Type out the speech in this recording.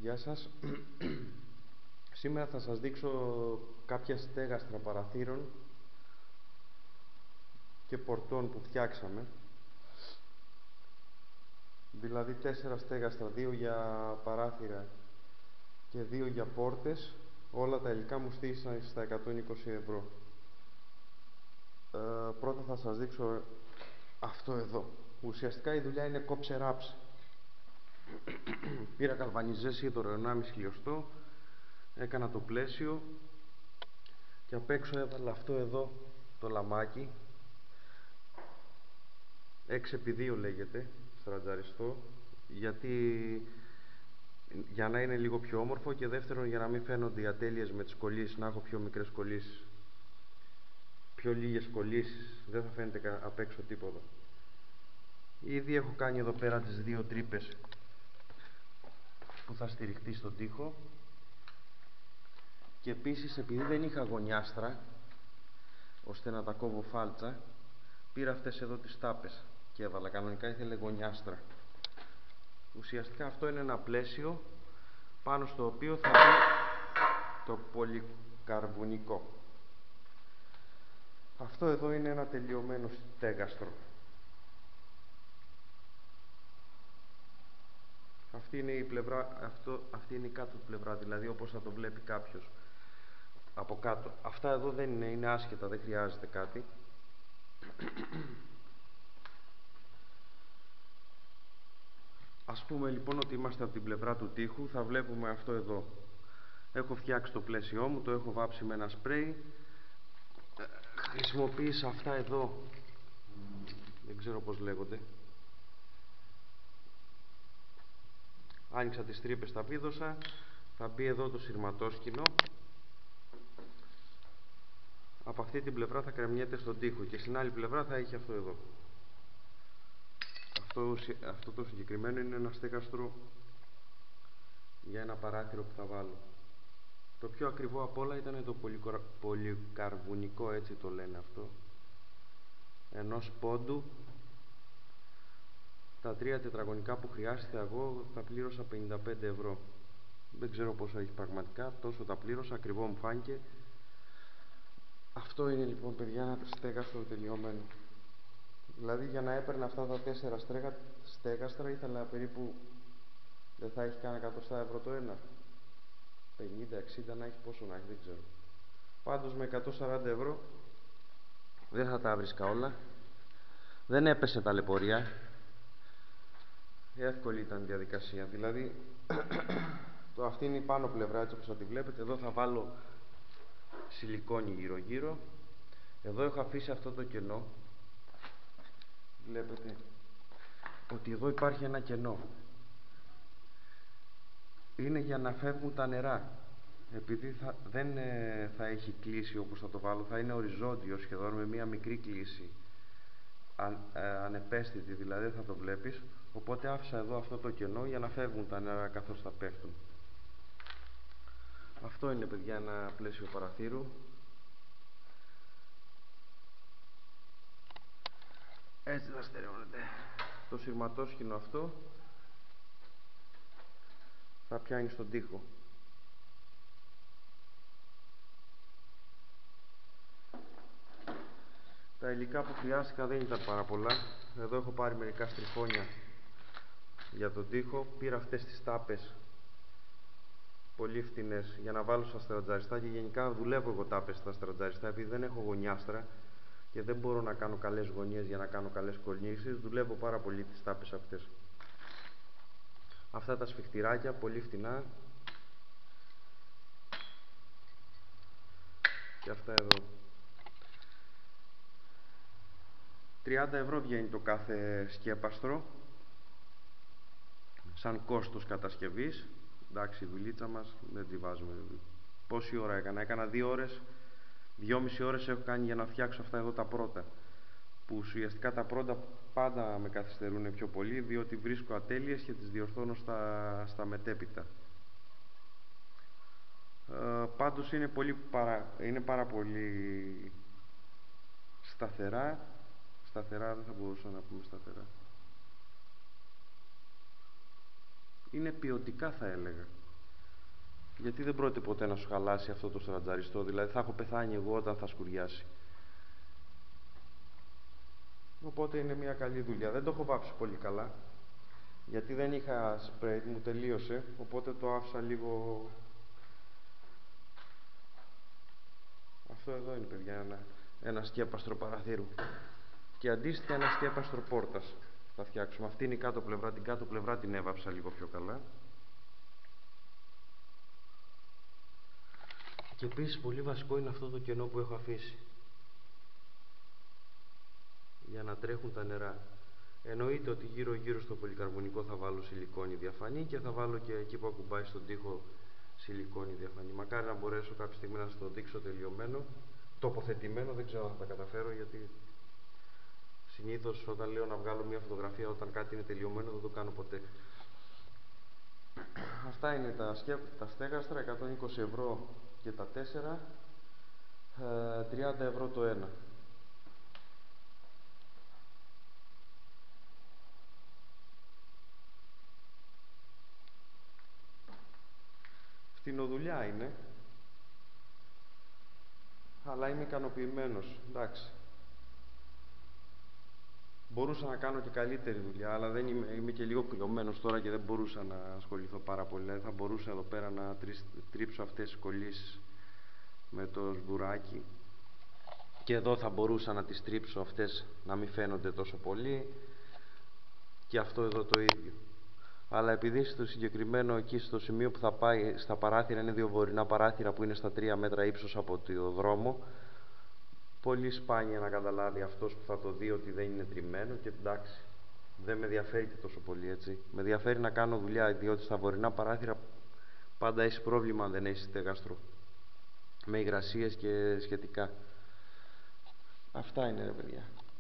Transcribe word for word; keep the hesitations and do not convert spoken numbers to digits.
Γεια σας. Σήμερα θα σας δείξω κάποια στέγαστρα παραθύρων και πορτών που φτιάξαμε. Δηλαδή τέσσερα στέγαστρα, δύο για παράθυρα και δύο για πόρτες. Όλα τα υλικά μου στήσαν στα εκατόν είκοσι ευρώ. Ε, πρώτα θα σας δείξω αυτό εδώ. Ουσιαστικά η δουλειά είναι κόψε ράψε. Πήρα καλβανιζέσιο ενάμιση χιλιοστό, έκανα το πλαίσιο και απ' έξω έβαλα αυτό εδώ το λαμάκι, έξι επί δύο λέγεται, στραντζαριστό, γιατί για να είναι λίγο πιο όμορφο και δεύτερον για να μην φαίνονται οι ατέλειες με τις κολλήσεις, να έχω πιο μικρές κολλήσεις, πιο λίγες κολλήσεις, δεν θα φαίνεται απ' έξω τίποτα. Ήδη έχω κάνει εδώ πέρα τις δύο τρύπες που θα στηριχτεί στον τοίχο και επίσης επειδή δεν είχα γωνιάστρα ώστε να τα κόβω φάλτσα, πήρα αυτές εδώ τις τάπες και έβαλα. Κανονικά ήθελε γωνιάστρα. Ουσιαστικά αυτό είναι ένα πλαίσιο πάνω στο οποίο θα μπει το πολυκαρβουνικό. Αυτό εδώ είναι ένα τελειωμένο στέγαστρο. Αυτή είναι η πλευρά, αυτό, αυτή είναι η κάτω πλευρά, δηλαδή όπως θα το βλέπει κάποιος από κάτω. Αυτά εδώ δεν είναι, είναι άσχετα, δεν χρειάζεται κάτι. Ας πούμε λοιπόν ότι είμαστε από την πλευρά του τοίχου, θα βλέπουμε αυτό εδώ. Έχω φτιάξει το πλαίσιό μου, το έχω βάψει με ένα σπρέι. Χρησιμοποίησα αυτά εδώ, δεν ξέρω πώς λέγονται. Άνοιξα τις τρύπες, τα πήδωσα, θα μπει εδώ το σειρματόσκηνο. Από αυτή την πλευρά θα κρεμιέται στον τοίχο και στην άλλη πλευρά θα έχει αυτό εδώ. Αυτό, αυτό το συγκεκριμένο είναι ένα στέγαστρο για ένα παράθυρο που θα βάλω. Το πιο ακριβό απ' όλα ήταν το πολυκαρβουνικό, έτσι το λένε αυτό, ενός πόντου. Τα τρία τετραγωνικά που χρειάστηκα εγώ τα πλήρωσα πενήντα πέντε ευρώ. Δεν ξέρω πόσο έχει πραγματικά, τόσο τα πλήρωσα, ακριβό μου φάνηκε. Αυτό είναι λοιπόν, παιδιά, ένα στέγαστρο τελειωμένο. Δηλαδή για να έπαιρνα αυτά τα τέσσερα στέγα, στέγαστρα ήθελα περίπου, δεν θα έχει καν εκατό ευρώ το ένα, πενήντα εξήντα να έχει, πόσο να έχει, δεν ξέρω. Πάντως με εκατόν σαράντα ευρώ δεν θα τα βρίσκα όλα. Δεν έπεσε ταλαιπωρία, εύκολη ήταν η διαδικασία. Δηλαδή το, αυτή είναι η πάνω πλευρά, έτσι όπως θα τη βλέπετε. Εδώ θα βάλω σιλικόνι γύρω γύρω. Εδώ έχω αφήσει αυτό το κενό. Βλέπετε ότι εδώ υπάρχει ένα κενό. Είναι για να φεύγουν τα νερά. Επειδή θα, δεν ε, θα έχει κλείσει όπως θα το βάλω, θα είναι οριζόντιο σχεδόν με μία μικρή κλίση, αν, ε, ανεπαίσθητη δηλαδή, θα το βλέπεις. Οπότε άφησα εδώ αυτό το κενό για να φεύγουν τα νερά καθώς θα πέφτουν. Αυτό είναι, παιδιά, ένα πλαίσιο παραθύρου. Έτσι θα στερεώνεται. Το σειρματόσκηνο αυτό θα πιάνει στον τοίχο. Τα υλικά που χρειάστηκα δεν ήταν πάρα πολλά. Εδώ έχω πάρει μερικά στριφόνια για τον τοίχο. Πήρα αυτές τις τάπες, πολύ φτηνές, για να βάλω στα στρατζαριστά, και γενικά δουλεύω εγώ τάπες στα στρατζαριστά, επειδή δεν έχω γωνιάστρα και δεν μπορώ να κάνω καλές γωνίες για να κάνω καλές κολλήσεις. Δουλεύω πάρα πολύ τις τάπες αυτές. Αυτά τα σφιχτηράκια, πολύ φτηνά. Και αυτά εδώ. τριάντα ευρώ βγαίνει το κάθε σκέπαστρο, σαν κόστος κατασκευής. Εντάξει, η δουλίτσα μας δεν τη βάζουμε. Πόση ώρα έκανα? Έκανα δύο ώρες, δυόμιση ώρες έχω κάνει για να φτιάξω αυτά εδώ τα πρώτα. Που ουσιαστικά τα πρώτα πάντα με καθυστερούν πιο πολύ, διότι βρίσκω ατέλειες και τις διορθώνω στα, στα μετέπειτα. Ε, πάντως είναι, πολύ παρα, είναι πάρα πολύ σταθερά. Σταθερά δεν θα μπορούσα να πούμε σταθερά. Είναι ποιοτικά, θα έλεγα. Γιατί δεν πρόκειται ποτέ να σου χαλάσει αυτό το στρατζαριστό, δηλαδή θα έχω πεθάνει εγώ όταν θα σκουριάσει. Οπότε είναι μια καλή δουλειά. Δεν το έχω βάψει πολύ καλά, γιατί δεν είχα σπρέι, μου τελείωσε, οπότε το άφησα λίγο. Αυτό εδώ είναι, παιδιά, ένα, ένα σκέπαστρο παραθύρου. Και αντίστοιχα ένα σκέπαστρο πόρτας θα φτιάξουμε. Αυτή είναι η κάτω πλευρά, την κάτω πλευρά την έβαψα λίγο πιο καλά. Και επίσης πολύ βασικό είναι αυτό το κενό που έχω αφήσει, για να τρέχουν τα νερά. Εννοείται ότι γύρω γύρω στο πολυκαρβονικό θα βάλω σιλικόνη διαφανή και θα βάλω και εκεί που ακουμπάει στον τοίχο σιλικόνη διαφανή. Μακάρι να μπορέσω κάποια στιγμή να σας το δείξω τελειωμένο, τοποθετημένο, δεν ξέρω αν θα τα καταφέρω, γιατί συνήθως όταν λέω να βγάλω μια φωτογραφία όταν κάτι είναι τελειωμένο δεν το κάνω ποτέ. Αυτά είναι τα, σκέπ, τα στέγαστρα, εκατόν είκοσι ευρώ και τα τέσσερα, ε, τριάντα ευρώ το ένα. Φτηνοδουλειά είναι, αλλά είμαι ικανοποιημένος, εντάξει. Μπορούσα να κάνω και καλύτερη δουλειά, αλλά δεν είμαι, είμαι και λίγο κρυωμένος τώρα και δεν μπορούσα να ασχοληθώ πάρα πολύ. Δηλαδή θα μπορούσα εδώ πέρα να τρίψω αυτές τις κολλήσεις με το σγουράκι και εδώ θα μπορούσα να τις τρίψω αυτές να μην φαίνονται τόσο πολύ και αυτό εδώ το ίδιο. Αλλά επειδή στο συγκεκριμένο εκεί στο σημείο που θα πάει στα παράθυρα είναι δύο βορεινά παράθυρα που είναι στα τρία μέτρα ύψος από το δρόμο, πολύ σπάνια να καταλάβει αυτός που θα το δει ότι δεν είναι τριμμένο και εντάξει, δεν με ενδιαφέρει και τόσο πολύ, έτσι. Με ενδιαφέρει να κάνω δουλειά, διότι στα βορεινά παράθυρα πάντα έχει πρόβλημα αν δεν έχει στέγαστρο, με υγρασίες και σχετικά. Αυτά είναι, ρε παιδιά.